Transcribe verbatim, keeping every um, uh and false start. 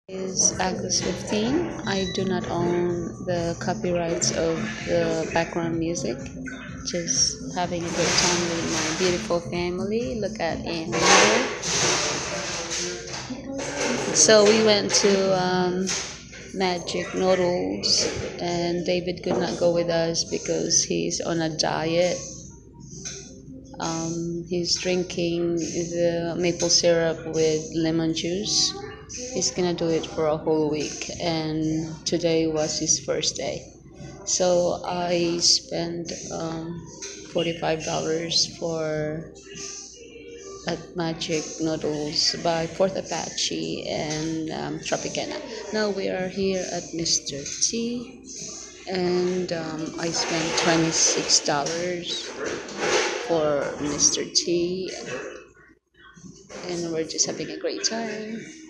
Is August fifteenth. I do not own the copyrights of the background music. Just having a good time with my beautiful family. Look at Anne here. So we went to um, Magic Noodles, and David could not go with us because he's on a diet. Um, he's drinking the maple syrup with lemon juice. He's gonna do it for a whole week, and today was his first day. So I spent um, forty-five dollars for at Magic Noodles by Fourth Apache and um, Tropicana. Now we are here at Mister T, and um, I spent twenty-six dollars for Mister T, and we're just having a great time.